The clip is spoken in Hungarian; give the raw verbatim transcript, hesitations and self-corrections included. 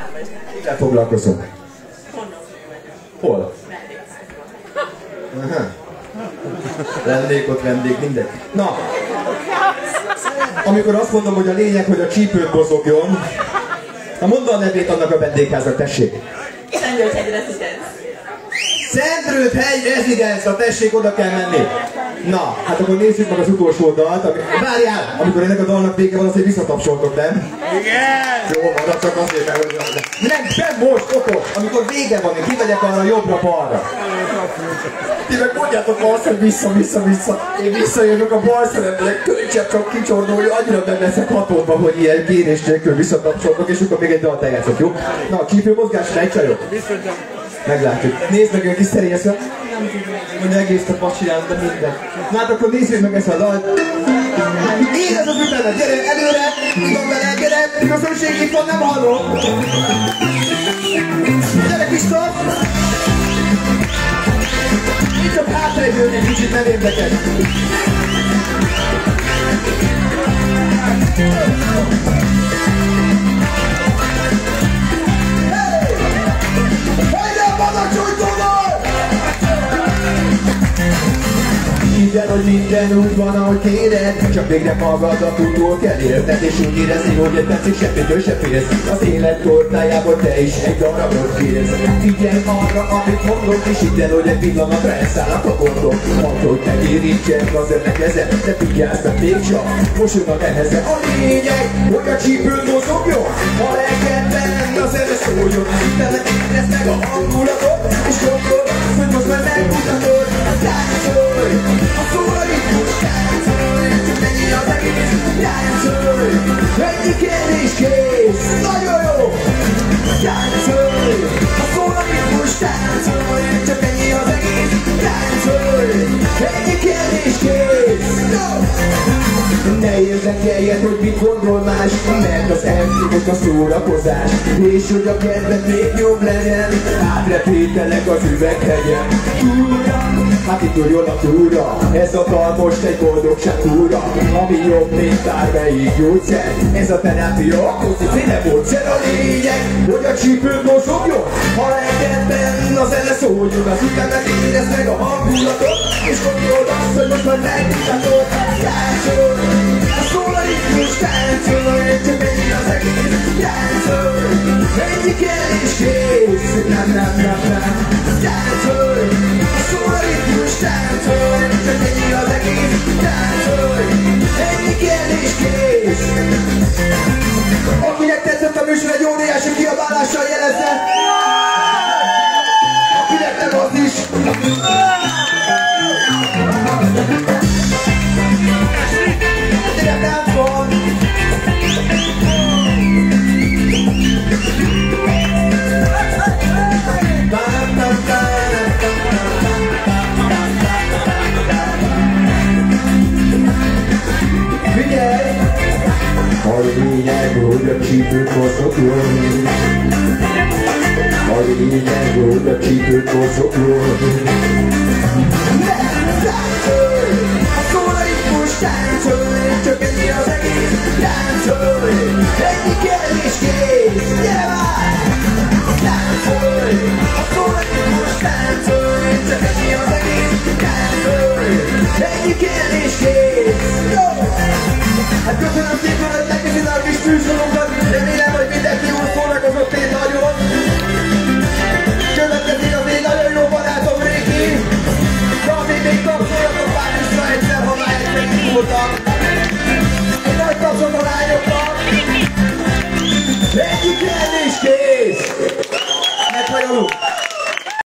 Mivel foglalkozom? Hol? Aha. Lennék ott vendég, mindegy. Na, amikor azt mondom, hogy a lényeg, hogy a csípőt mozogjon, na mondd a nevét annak a vendégháznak, tessék. Szentgyörgyehegy Residence. Szentgyörgyehegy Residence, na tessék, oda kell menni. Na, hát akkor nézzük meg az utolsó dalt. Ami... Várjál, amikor ennek a dalnak vége van, azért visszatapsoltok, nem? Igen! Jó, van, csak azért, mert hogy... Nem, nem most, okos, amikor vége van, én kimegyek arra jobbra-balra. Ti meg mondjátok azt, hogy vissza, vissza, vissza. Én visszajövök a bal szememnek, kölcsön csak kicsordulni, annyira nem leszek hatódva, hogy ilyen kérés nélkül visszatapsoltok, és akkor még egy dalt eljátszok, jó? Na, a csípőmozgás, megy csajok? Meglátjuk. Nézd meg, hogy kis szerényeszve. Mondja, egész a pas csinálod, de minden. Na hát akkor nézzük meg ezt a dalt. Én ez az ütenet, gyere előre, tudom vele, gyere, közönség itt van, nem hallom. Gyere Krisztof! Itt csak hátraidőn egy kicsit, nem érdekes. Minden, hogy minden úgy van, ahogy kéred, csak végre magadat utól kell érted, és úgy érezni, hogy egy percig semmitől se félsz. Az élet tortájából te is egy darabot kérsz. Figyelj arra, amit mondok, és hidd el, hogy egy pillanatra elszállnak a gondok. Mondd, hogy megérintsen az ennek ezen, de vigyázz, mert még csak mosulnak ehhez. A lényeg, hogy a csípőn mozogjon, a legkedben az erre szóljon. Hittelnek érezd meg a hangulatot, és gondold azt, hogy most már megmutatod. Táncolj! A szóraritmus táncolj! Csak ennyi az egész! Táncolj! Ennyi kérdés kész! Nagyon jó! Táncolj! A szóraritmus táncolj! Csak ennyi az egész! Táncolj! Ennyi kérdés kész! No! Ne érdekeljed, hogy mit gondol más, mert az elszívott a szórakozás, és hogy a kedved még jobb legyen, átrepételek az üveghegyen. Túra, hát itt jön a túra, ez a dal most egy boldogság túra, ami jobb, mint bármelyik gyógyszer, ez a terápia, akkusziféle módszer. A lényeg, hogy a csípőt mozogjon, ha legedben az zene szóljon, az ütemet érezd meg a hangulatot, és gondold azt, hogy most már megmutatod. Táncolj! A szóraritmus táncolj, csak ennyi az egész. Táncolj! Ennyi kérdés kész! Nem, nem, nem, nem. Táncolj! A szóraritmus táncolj, csak ennyi az egész. Táncolj! Ennyi kérdés kész! Akinek tetszett a műsor, egy óriási kiabálással jelezze! Akinek nem, az is! A lényeg, hogy a csípőt mozogjon. A lényeg, hogy a csípőt mozogjon. Táncolj! A szóraritmus táncolj, csak ennyi az egész. Táncolj! Ennyi kérdés kész! Gyere már! Táncolj! A szóraritmus táncolj, csak ennyi az egész. Táncolj! Ennyi kérdés kész! Jó! Hát köszönöm szépen, hogy megnézed a kis műsorunkat, remélem, hogy mindenki jól szórakozott én nagyon. Következik az én nagyon jó barátom Réki, de azért még tapsoljatok már vissza egyszer, ha már egy megindultak. Egy nagy tapsot a lányoknak. Egyik kérdés